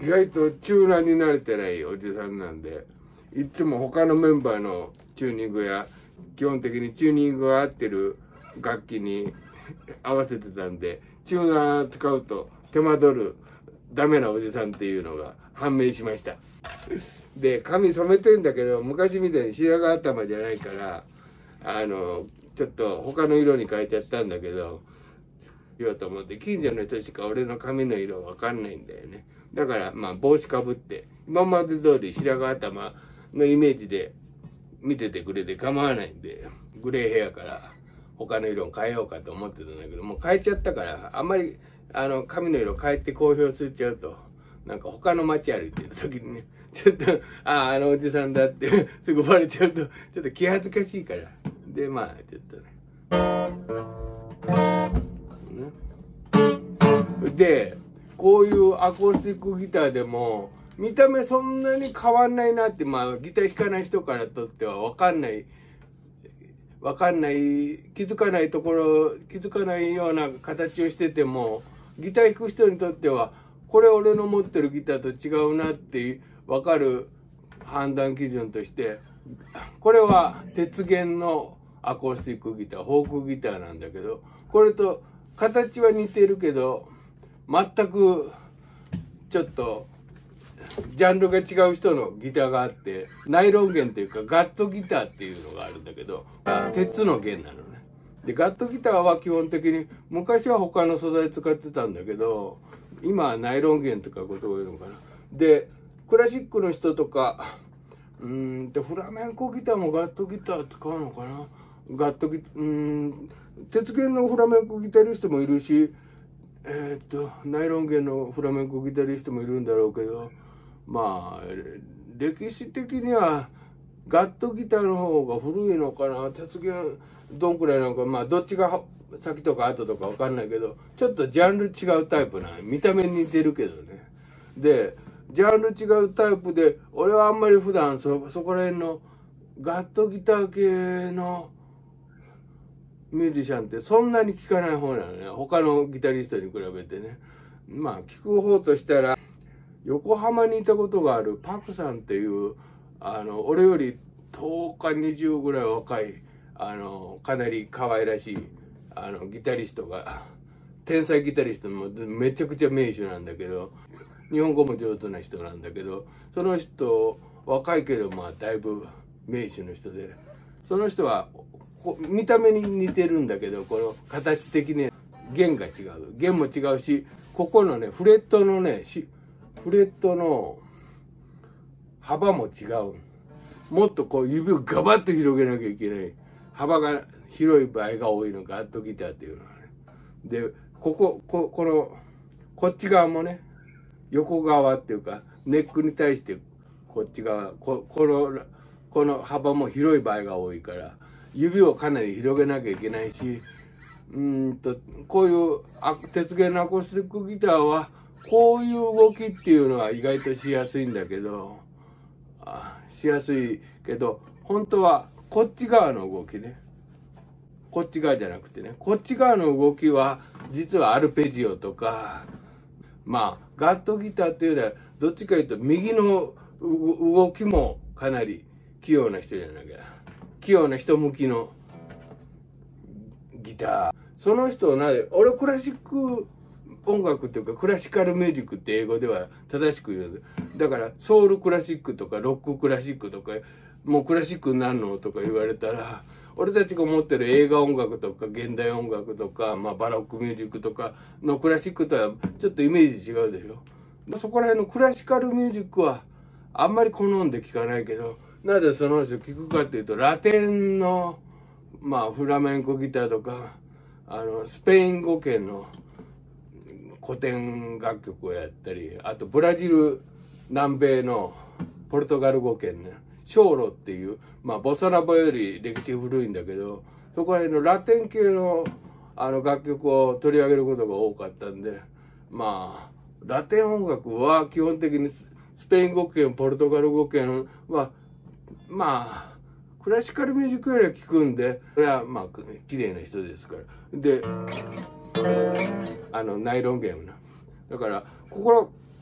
意外とチューナーに慣れてないおじさんなんで、いつも他のメンバーのチューニングや基本的にチューニングが合ってる楽器に合わせてたんで、チューナー使うと手間取るダメなおじさんっていうのが判明しました。で、髪染めてんだけど、昔みたいに白髪頭じゃないから、ちょっと他の色に変えちゃったんだけど、言おうと思って、近所の人しか俺の髪の色わかんないんだよね。だから、まあ帽子かぶって、今まで通り白髪頭のイメージで見ててくれて構わないんで、グレーヘアから他の色を変えようかと思ってたんだけど、もう変えちゃったから、あんまり髪の色変えて公表するちゃうと、なんか他の街歩いてる時にね、ちょっと、あのおじさんだってすぐバレちゃうと、ちょっと気恥ずかしいから。で、まあ、ちょっとね。で、こういうアコースティックギターでも、見た目そんなに変わんないなって、まあ、ギター弾かない人からとってはわかんない、気づかないところ、気づかないような形をしてても、ギター弾く人にとっては、これ俺の持ってるギターと違うなってわかる判断基準として、これは鉄弦のアコースティックギター、フォークギターなんだけど、これと形は似てるけど、全くちょっとジャンルが違う人のギターがあって、ナイロン弦っていうかガットギターっていうのがあるんだけど、鉄の弦なのね。で、ガットギターは基本的に昔は他の素材使ってたんだけど、今はナイロン弦とかことが多いのかな。で、クラシックの人とか、フラメンコギターもガットギター使うのかな。鉄弦のフラメンコギタリストもいるし、ナイロン弦のフラメンコギタリストもいるんだろうけど、まあ、歴史的にはガットギターの方が古いのかな。鉄弦どんくらいなのか、まあどっちが先とか後とかわかんないけど、ちょっとジャンル違うタイプなの。見た目に似てるけどね。で、ジャンル違うタイプで、俺はあんまり普段そこら辺のガットギター系のミュージシャンってそんなに聴かない方なのね。他のギタリストに比べてね。まあ聴く方としたら、横浜にいたことがあるパクさんっていう、俺より10日20ぐらい若い、かなり可愛らしい、ギタリストが、天才ギタリストもめちゃくちゃ名手なんだけど、日本語も上手な人なんだけど、その人、若いけど、まあ、だいぶ名手の人で、その人は、見た目に似てるんだけど、この形的に弦が違う。弦も違うし、ここのね、フレットの幅も違う。もっとこう指をガバッと広げなきゃいけない。幅が広い場合が多いの、ガットギターっていうのはね。で、こっち側もね、横側っていうか、ネックに対してこっち側、この幅も広い場合が多いから、指をかなり広げなきゃいけないし、こういう鉄弦のアコースティックギターは、こういう動きっていうのは意外としやすいんだけど、本当はこっち側の動きね。こっち側じゃなくてね。こっち側の動きは、実はアルペジオとか、まあ、ガットギターっていうのは、どっちかいうと、右の動きもかなり器用な人じゃなきゃ。器用な人向きのギター。その人は俺クラシック音楽っていうかクラシカルミュージックって英語では正しく言う。だからソウルクラシックとかロッククラシックとかもうクラシックになるのとか言われたら、俺たちが持ってる映画音楽とか現代音楽とか、まあ、バロックミュージックとかのクラシックとはちょっとイメージ違うでしょ。そこら辺のクラシカルミュージックはあんまり好んで聴かないけど、なぜその人聴くかっていうと、ラテンのまあフラメンコギターとかスペイン語圏の古典楽曲をやったり、あとブラジル南米のポルトガル語圏ね、ショーロっていう、まあボサノバより歴史古いんだけど、そこら辺のラテン系の楽曲を取り上げることが多かったんで、まあラテン音楽は基本的にスペイン語圏ポルトガル語圏はまあクラシカルミュージックよりは聞くんで、これはまあ綺麗な人ですから。でナイロン弦な。だからこ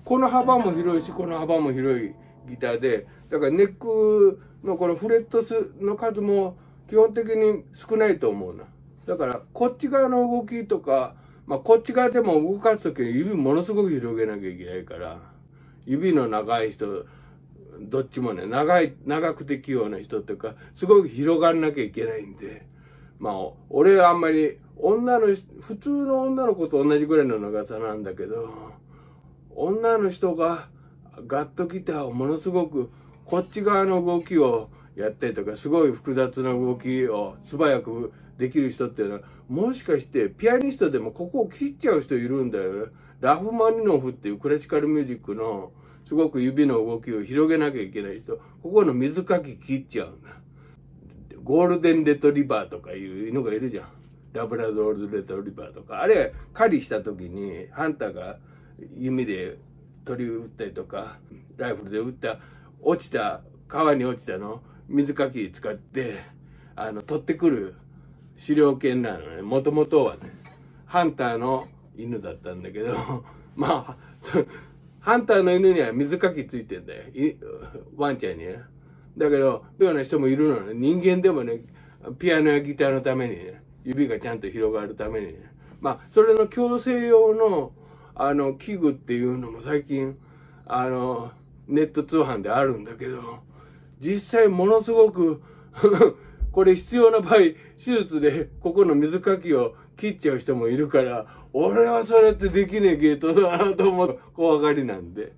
この幅も広いしこの幅も広いギターで、だからネックのこのフレットの数も基本的に少ないと思うな。だからこっち側の動きとか、まあこっち側でも動かすときに指ものすごく広げなきゃいけないから、指の長い人、どっちもね、長くて器用な人とか、すごく広がらなきゃいけないんで、まあ俺はあんまり普通の女の子と同じぐらいの長さなんだけど、女の人がガットギターをものすごくこっち側の動きをやったりとか、すごい複雑な動きを素早くできる人っていうのは、もしかしてピアニストでもここを切っちゃう人いるんだよね。ラフマニノフっていうクラシカルミュージックのすごく指の動きを広げなきゃいけない人、ここの水かき切っちゃうんだ。ゴールデンレトリバーとかいう犬がいるじゃん。ラブラドールレトリバーとか。あれ狩りした時にハンターが弓で鳥撃ったりとか、ライフルで撃った川に落ちたの水かき使って取ってくる狩猟犬なのね。もともとはねハンターの犬だったんだけどまあハンターの犬には水かきついてんだよ、ワンちゃんにね。だけどような人もいるのね。人間でもね、ピアノやギターのためにね、指がちゃんと広がるためにね、まあそれの矯正用の器具っていうのも最近ネット通販であるんだけど、実際ものすごくこれ必要な場合手術でここの水かきを切っちゃう人もいるから、俺はそれってできねえゲートだなと思う怖がりなんで。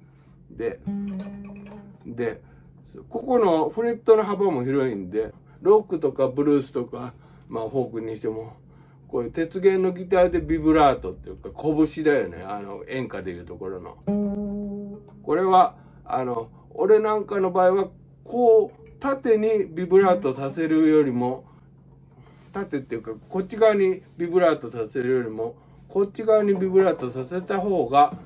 でここのフレットの幅も広いんで、ロックとかブルースとか、まあフォークにしてもこういう鉄弦のギターでビブラートっていうか拳だよね、演歌でいうところの。これは俺なんかの場合はこう縦にビブラートさせるよりも、縦っていうかこっち側にビブラートさせるよりもこっち側にビブラートさせた方が、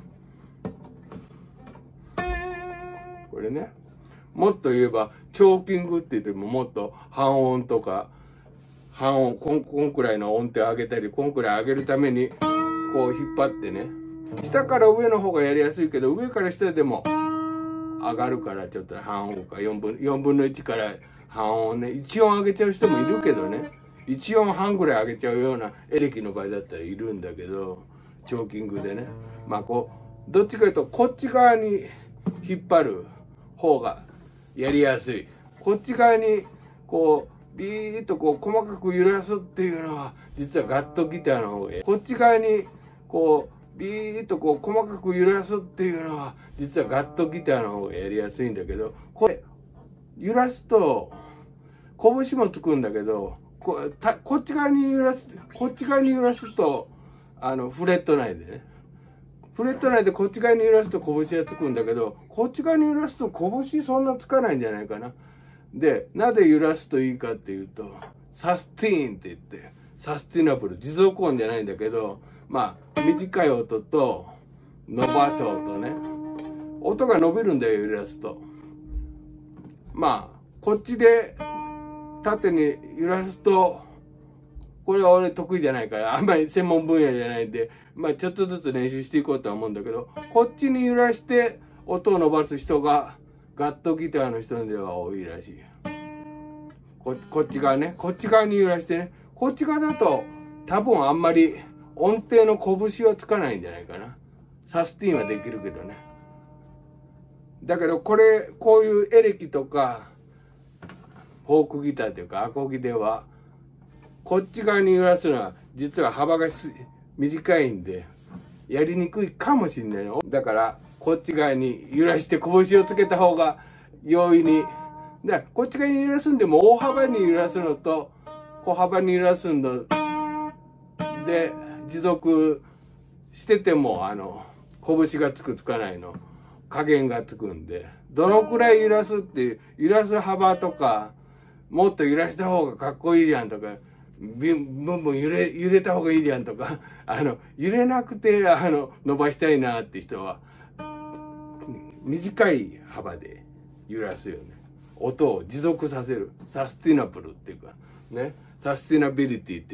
これね、もっと言えばチョーキングって言ってももっと半音とか半音こんくらいの音程を上げたり、こんくらい上げるためにこう引っ張ってね、下から上の方がやりやすいけど上から下でも上がるから、ちょっと半音か4分の1から半音ね、1音上げちゃう人もいるけどね、1音半ぐらい上げちゃうようなエレキの場合だったらいるんだけど、チョーキングでね、まあこうどっちかというとこっち側に引っ張る方がやりやすい。こっち側にこうビーッとこう細かく揺らすっていうのは実はガットギターの方が、こっち側にこうビーッとこう細かく揺らすっていうのは実はガットギターの方がやりやすいんだけど、これ揺らすと拳もつくんだけど、こっち側に揺らすとフレット内でね、フレット内でこっち側に揺らすと拳がつくんだけど、こっち側に揺らすと拳そんなつかないんじゃないかな。でなぜ揺らすといいかっていうと、サスティーンって言ってサスティナブル、持続音じゃないんだけど、まあ短い音と伸ばす音ね、音が伸びるんだよ揺らすと。まあこっちで縦に揺らすと、これは俺得意じゃないからあんまり専門分野じゃないんで、まあちょっとずつ練習していこうとは思うんだけど、こっちに揺らして音を伸ばす人がガットギターの人では多いらしい。こっち側ね、こっち側に揺らしてね、こっち側だと多分あんまり音程の拳はつかないんじゃないかな。サスティーンはできるけどね。だけどこういうエレキとかフォークギターというかアコギではこっち側に揺らすのは実は幅が短いんでやりにくいかもしれないの。だからこっち側に揺らして拳をつけた方が容易に。だからこっち側に揺らすんでも大幅に揺らすのと小幅に揺らすので持続してても拳がつかないの加減がつくんで、どのくらい揺らすっていう揺らす幅とか、もっと揺らした方がかっこいいじゃんとか、ブンブン揺れた方がいいじゃんとか、揺れなくて伸ばしたいなって人は短い幅で揺らすよね。音を持続させる、サスティナブルっていうかね、サスティナビリティって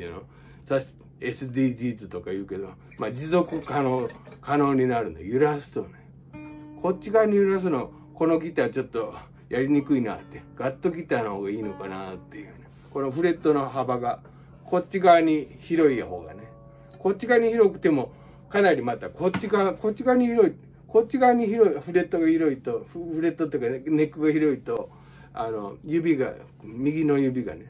いうの、SDGs とか言うけど、まあ持続可能になるんだ。揺らすとね、 こっち側に揺らすのこのギターちょっとやりにくいなって、ガットギターの方がいいのかなっていうね。このフレットの幅がこっち側に広い方がね、こっち側に広くてもかなりまたこっち側に広い、こっち側に広い、フレットが広いと、フレットっていうかネックが広いと、右の指がね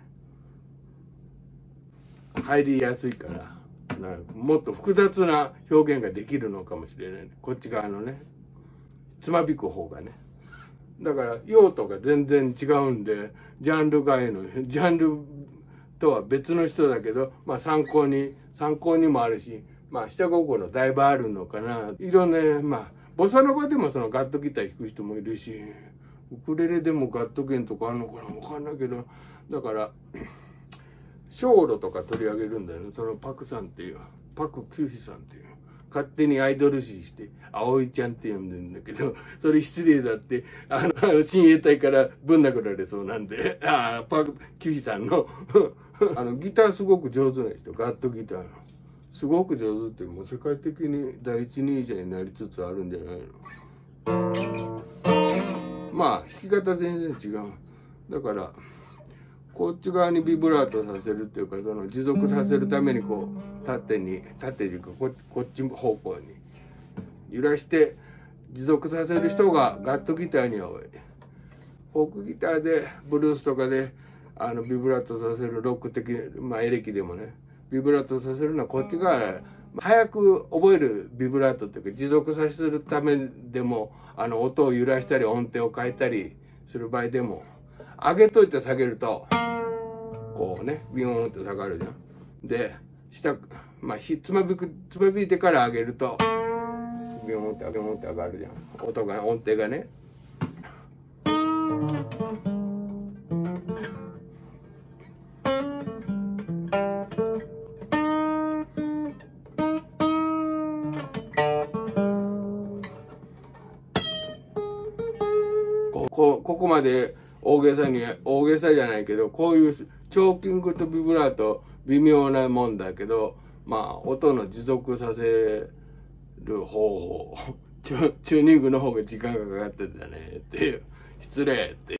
入りやすいから、もっと複雑な表現ができるのかもしれない。こっち側のね、つまびく方がね。だから用途が全然違うんで、ジャンルとは別の人だけど、まあ参考にもあるし、まあ下心だいぶあるのかな。いろんな、まあボサノバでもそのガットギター弾く人もいるし、ウクレレでもガット弦とかあるのかな、わかんないけど、だから小路とか取り上げるんだよね。そのパクさんっていう、パク・キュヒさんっていう、勝手にアイドル視して葵ちゃんって呼んでるんだけど、それ失礼だって親衛隊からぶん殴られそうなんで、パク・キュヒさんのギターすごく上手な人、ガットギターのすごく上手って、もう世界的に第一人者になりつつあるんじゃないの。まあ弾き方全然違う。だからこっち側にビブラートさせるっていうか、その持続させるためにこう縦にこっち方向に揺らして持続させる人がガットギターには多い。フォークギターでブルースとかでビブラートさせるロック的、まあエレキでもね、ビブラートさせるのはこっち側、早く覚えるビブラートっていうか、持続させるためでも音を揺らしたり音程を変えたりする場合でも、上げといて下げるとこうねビヨーンって下がるじゃん。で下、まあつまびいてから上げるとビヨーンって上がるじゃん。音程がね。ここまで大げさじゃないけど、こういうチョーキングとビブラート微妙なもんだけど、まあ音の持続させる方法チューニングの方が時間がかかってたねっていう、失礼って。